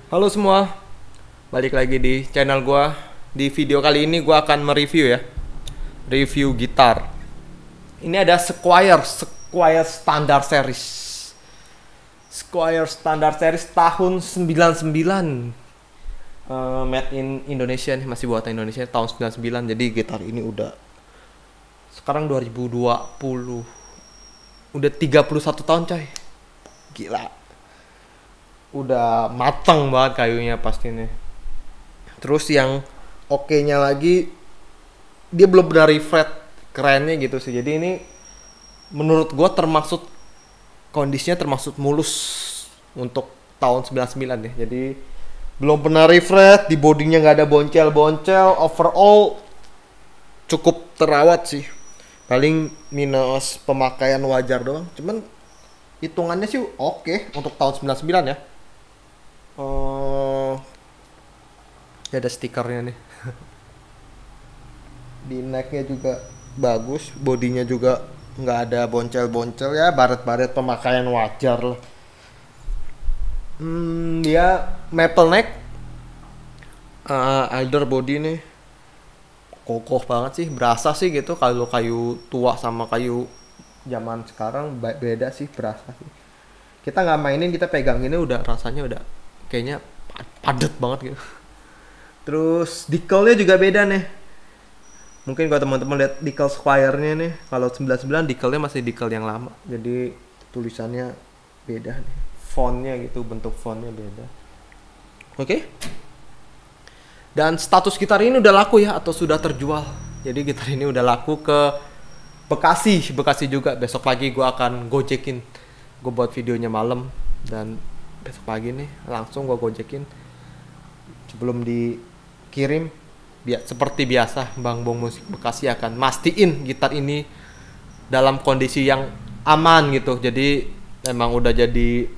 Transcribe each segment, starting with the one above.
Halo semua, balik lagi di channel gua. Di video kali ini gua akan mereview ya, review gitar. Ini ada Squier Standard Series. Squier Standard Series tahun 99. Made in Indonesia nih, masih buatan Indonesia tahun 99. Jadi gitar ini udah sekarang 2020. Udah 31 tahun coy. Gila. Udah matang banget kayunya pasti nih. Terus yang oke-nya lagi, dia belum dari fret kerennya gitu sih. Jadi ini menurut gua termasuk kondisinya termasuk mulus untuk tahun 99 ya. Jadi belum pernah refret, di bodinya nggak ada boncel-boncel, overall cukup terawat sih. Paling minus pemakaian wajar doang. Cuman hitungannya sih oke untuk tahun 99 ya. Ya ada stikernya nih. Di necknya juga bagus, bodinya juga nggak ada boncel-boncel ya, baret-baret pemakaian wajar lah. Dia maple neck, elder body nih, kokoh banget sih, berasa sih gitu. Kalau kayu tua sama kayu zaman sekarang beda sih, berasa sih. Kita nggak mainin, kita pegang ini udah rasanya udah kayaknya padet banget gitu. Terus decalnya juga beda nih. Mungkin kalau teman-teman lihat decal Squier-nya nih, kalau 99 decalnya masih decal yang lama. Jadi tulisannya beda nih. Fontnya gitu, bentuk fontnya beda. Oke. Dan status gitar ini udah laku ya atau sudah terjual. Jadi gitar ini udah laku ke Bekasi juga. Besok pagi gue akan gojekin. Gue buat videonya malam dan besok pagi nih langsung gue gojekin sebelum dikirim. Seperti biasa Bang Bong Musik Bekasi akan mastiin gitar ini dalam kondisi yang aman gitu. Jadi emang udah jadi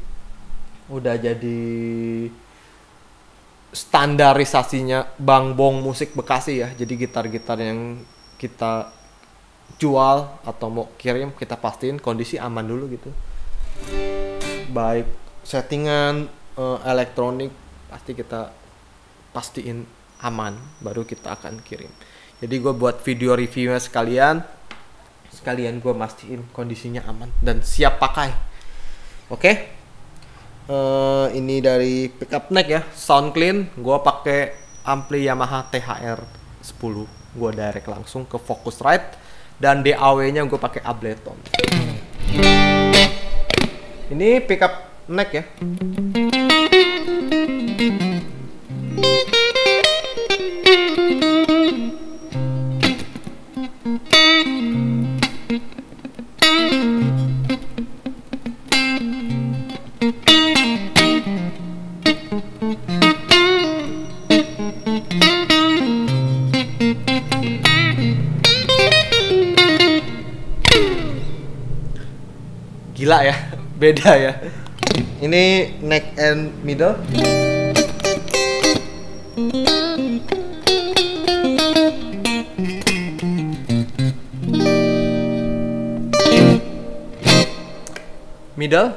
standarisasinya Bang Bong Musik Bekasi ya. Jadi gitar-gitar yang kita jual atau mau kirim kita pastiin kondisi aman dulu gitu. Baik settingan, elektronik pasti kita pastiin aman baru kita akan kirim. Jadi gue buat video reviewnya sekalian gue mastiin kondisinya aman dan siap pakai. Oke. Ini dari pickup neck ya, sound clean. Gue pakai ampli Yamaha THR 10. Gue direct langsung ke Focusrite dan DAW-nya gue pakai Ableton. Ini pickup neck ya. Gila ya, beda ya. Ini neck and middle. Middle.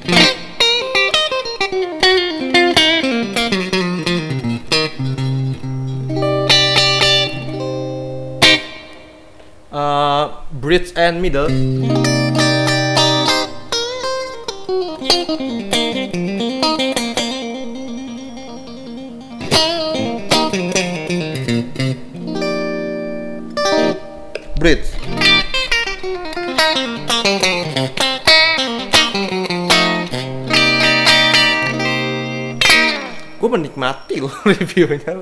Bridge and middle. Bridge. Gue menikmati loh reviewnya.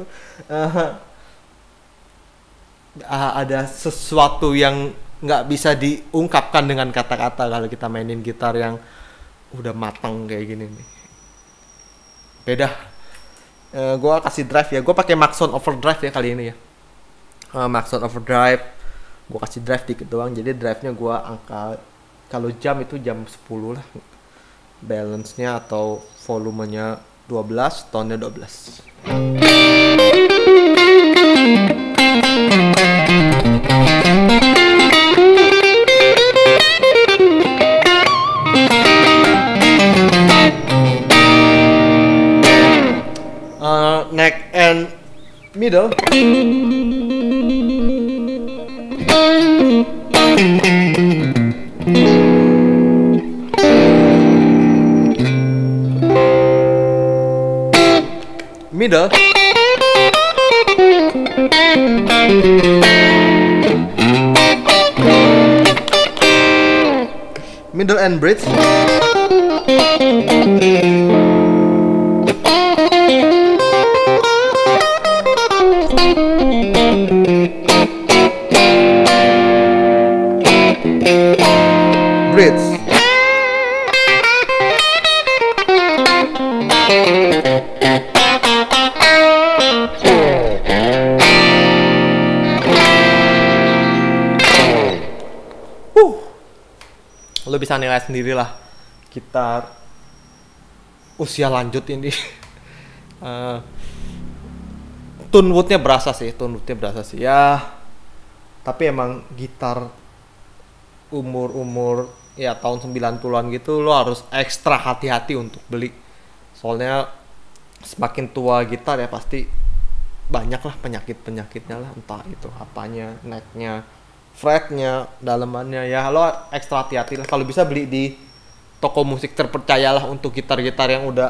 Ada sesuatu yang nggak bisa diungkapkan dengan kata-kata kalau kita mainin gitar yang udah matang kayak gini nih. Beda. Gue kasih drive ya. Gue pakai Maxon Overdrive ya kali ini ya. Maxon Overdrive. Gue kasih drive dikit doang. Jadi drive-nya gue angka kalau jam itu jam 10 lah. Balance-nya atau volumenya 12, tone-nya 12. Middle. Middle. Middle and bridge. Bridge. Lo bisa nilai sendiri lah gitar usia lanjut ini. Tone woodnya berasa sih ya, tapi emang gitar umur ya tahun 90-an gitu lo harus ekstra hati-hati untuk beli, soalnya semakin tua gitar ya pasti banyak lah penyakitnya lah, entah itu apanya, necknya, fretnya, dalemannya, ya lo ekstra hati-hati lah. Kalau bisa beli di toko musik terpercaya lah untuk gitar-gitar yang udah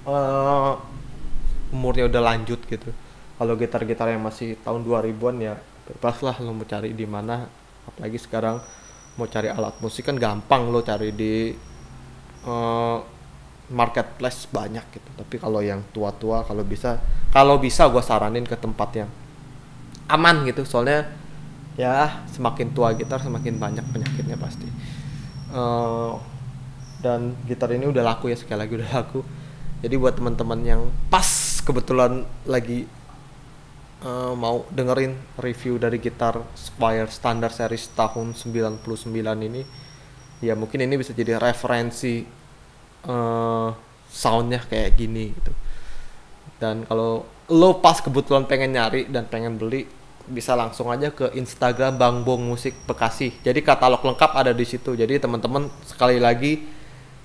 umurnya udah lanjut gitu. Kalau gitar-gitar yang masih tahun 2000-an ya bebas lah lo mau cari di mana, apalagi sekarang mau cari alat musik kan gampang, lo cari di marketplace banyak gitu. Tapi kalau yang tua-tua kalau bisa gue saranin ke tempat yang aman gitu, soalnya ya semakin tua gitar semakin banyak penyakitnya pasti. Dan gitar ini udah laku ya, sekali lagi udah laku. Jadi buat teman-teman yang pas kebetulan lagi mau dengerin review dari gitar Squier Standard Series tahun 99 ini, ya mungkin ini bisa jadi referensi soundnya kayak gini gitu. Dan kalau lo pas kebetulan pengen nyari dan pengen beli, bisa langsung aja ke Instagram Bang Bong Musik Bekasi. Jadi katalog lengkap ada di situ. Jadi teman-teman sekali lagi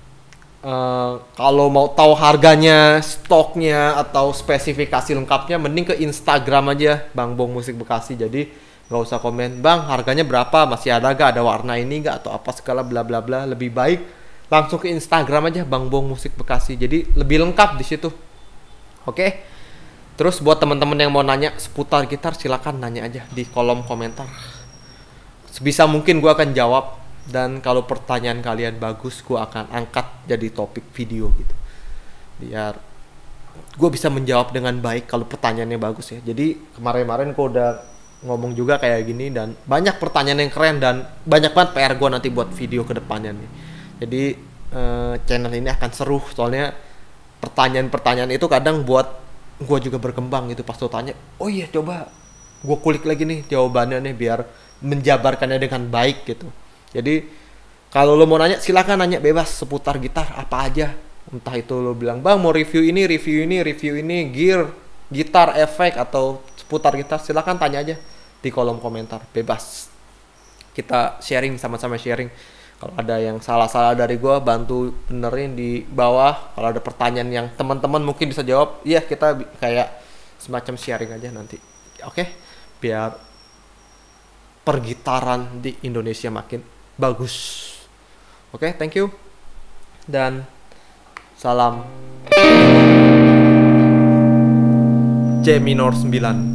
kalau mau tahu harganya, stoknya atau spesifikasi lengkapnya, mending ke Instagram aja Bang Bong Musik Bekasi. Jadi nggak usah komen, bang harganya berapa, masih ada gak, ada warna ini gak, atau apa segala bla bla bla. Lebih baik langsung ke Instagram aja Bang Bong Musik Bekasi. Jadi lebih lengkap di situ. Oke. Terus buat teman-teman yang mau nanya seputar gitar, silakan nanya aja di kolom komentar. Sebisa mungkin gue akan jawab. Dan kalau pertanyaan kalian bagus, gue akan angkat jadi topik video gitu, biar gue bisa menjawab dengan baik kalau pertanyaannya bagus ya. Jadi kemarin-kemarin gue udah ngomong juga kayak gini, dan banyak pertanyaan yang keren, dan banyak banget PR gue nanti buat video kedepannya nih. Jadi channel ini akan seru, soalnya pertanyaan-pertanyaan itu kadang buat gue juga berkembang gitu. Pas lo tanya, oh iya coba gue kulik lagi nih jawabannya nih, biar menjabarkannya dengan baik gitu. Jadi kalau lo mau nanya, silakan nanya bebas seputar gitar apa aja. Entah itu lo bilang, bang mau review ini, gear, gitar, efek, atau seputar gitar, silakan tanya aja di kolom komentar, bebas. Kita sharing, sama-sama sharing. Kalau ada yang salah-salah dari gue, bantu benerin di bawah. Kalau ada pertanyaan yang teman-teman mungkin bisa jawab, ya kita kayak semacam sharing aja nanti. Oke? Biar pergitaran di Indonesia makin bagus. Oke, thank you. Dan salam J minor 9.